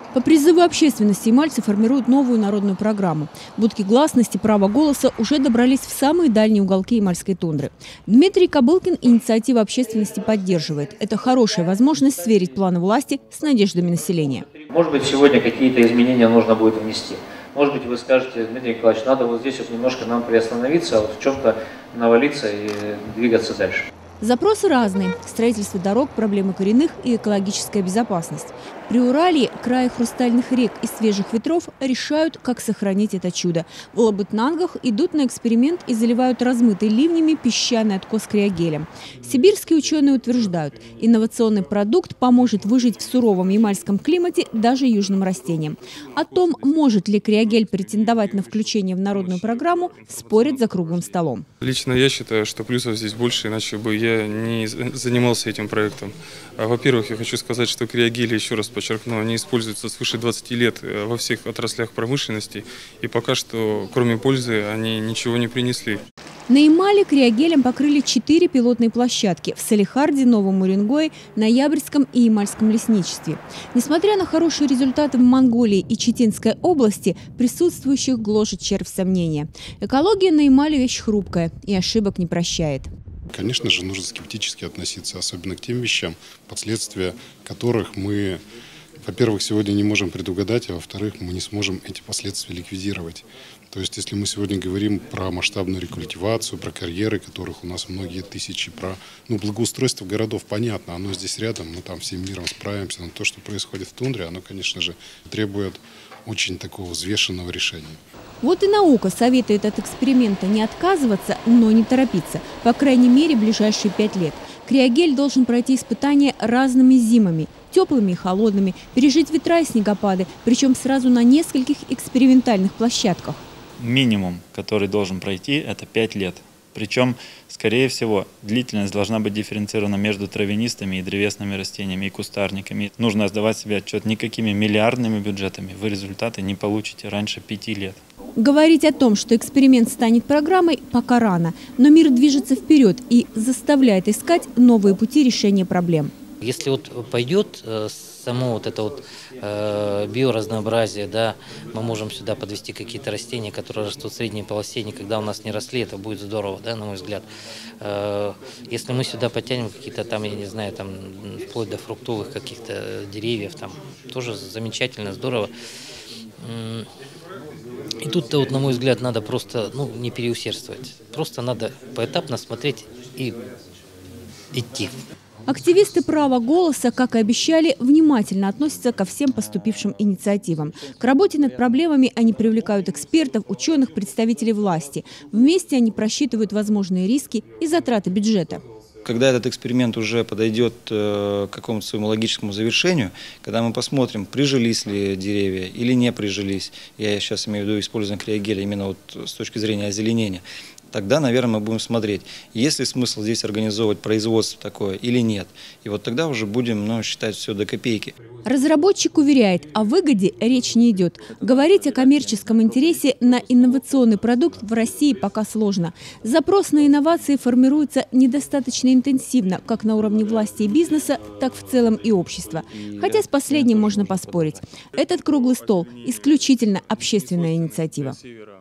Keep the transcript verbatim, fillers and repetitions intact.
По призыву общественности ямальцы формируют новую народную программу. Будки гласности, права голоса уже добрались в самые дальние уголки ямальской тундры. Дмитрий Кобылкин инициативу общественности поддерживает. Это хорошая возможность сверить планы власти с надеждами населения. Может быть, сегодня какие-то изменения нужно будет внести. Может быть, вы скажете: Дмитрий Николаевич, надо вот здесь вот немножко нам приостановиться, а вот в чем-то навалиться и двигаться дальше. Запросы разные. Строительство дорог, проблемы коренных и экологическая безопасность. Приуралье, крае хрустальных рек и свежих ветров, решают, как сохранить это чудо. В Лабытнангах идут на эксперимент и заливают размытый ливнями песчаный откос криогелем. Сибирские ученые утверждают, инновационный продукт поможет выжить в суровом ямальском климате даже южным растениям. О том, может ли криогель претендовать на включение в народную программу, спорят за круглым столом. Лично я считаю, что плюсов здесь больше, иначе бы я не занимался этим проектом. Во-первых, я хочу сказать, что криогели, еще раз подчеркну, они используются свыше двадцати лет во всех отраслях промышленности, и пока что, кроме пользы, они ничего не принесли. На Ямале криогелем покрыли четыре пилотные площадки в Салихарде, Новом Уренгое, Ноябрьском и Ямальском лесничестве. Несмотря на хорошие результаты в Монголии и Читинской области, присутствующих гложет червь сомнения. Экология на Ямале вещь хрупкая и ошибок не прощает. Конечно же, нужно скептически относиться, особенно к тем вещам, последствия которых мы, во-первых, сегодня не можем предугадать, а во-вторых, мы не сможем эти последствия ликвидировать. То есть, если мы сегодня говорим про масштабную рекультивацию, про карьеры, которых у нас многие тысячи, про ну, благоустройство городов, понятно, оно здесь рядом, мы там всем миром справимся, но то, что происходит в тундре, оно, конечно же, требует очень такого взвешенного решения. Вот и наука советует от эксперимента не отказываться, но не торопиться. По крайней мере, ближайшие пять лет. Криогель должен пройти испытания разными зимами, теплыми и холодными, пережить ветра и снегопады, причем сразу на нескольких экспериментальных площадках. Минимум, который должен пройти, это пять лет. Причем, скорее всего, длительность должна быть дифференцирована между травянистыми и древесными растениями и кустарниками. Нужно сдавать себе отчет, никакими миллиардными бюджетами вы результаты не получите раньше пяти лет. Говорить о том, что эксперимент станет программой, пока рано. Но мир движется вперед и заставляет искать новые пути решения проблем. Если вот пойдет само вот это вот э, биоразнообразие, да, мы можем сюда подвести какие-то растения, которые растут в средней полосе, никогда у нас не росли, это будет здорово, да, на мой взгляд. Э, если мы сюда потянем какие-то там, я не знаю, там вплоть до фруктовых каких-то деревьев, там тоже замечательно, здорово. И тут-то, вот, на мой взгляд, надо просто ну, не переусердствовать. Просто надо поэтапно смотреть и идти. Активисты права голоса, как и обещали, внимательно относятся ко всем поступившим инициативам. К работе над проблемами они привлекают экспертов, ученых, представителей власти. Вместе они просчитывают возможные риски и затраты бюджета. Когда этот эксперимент уже подойдет к какому-то своему логическому завершению, когда мы посмотрим, прижились ли деревья или не прижились, я сейчас имею в виду использование криогеля именно вот с точки зрения озеленения, тогда, наверное, мы будем смотреть, есть ли смысл здесь организовывать производство такое или нет. И вот тогда уже будем ну, считать все до копейки. Разработчик уверяет, о выгоде речь не идет. Говорить о коммерческом интересе на инновационный продукт в России пока сложно. Запрос на инновации формируется недостаточно интенсивно, как на уровне власти и бизнеса, так в целом и общества. Хотя с последним можно поспорить. Этот круглый стол – исключительно общественная инициатива.